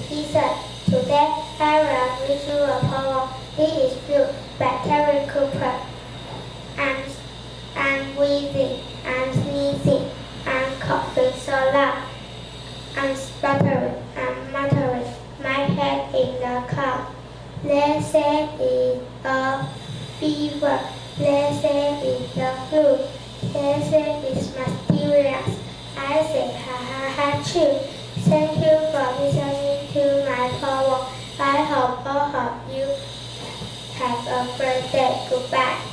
he said. Today I will read you a poem. It is filled by Terry Cooper. I'm wheezing, I'm sneezing, I'm coughing so loud. I'm sputtering, I'm muttering, my head in the cloud. They say it's a fever, they say it's the flu, they say it's mysterious. I say ha ha ha choo. Thank you for listening to my poem. I hope all of you have a great day. Goodbye.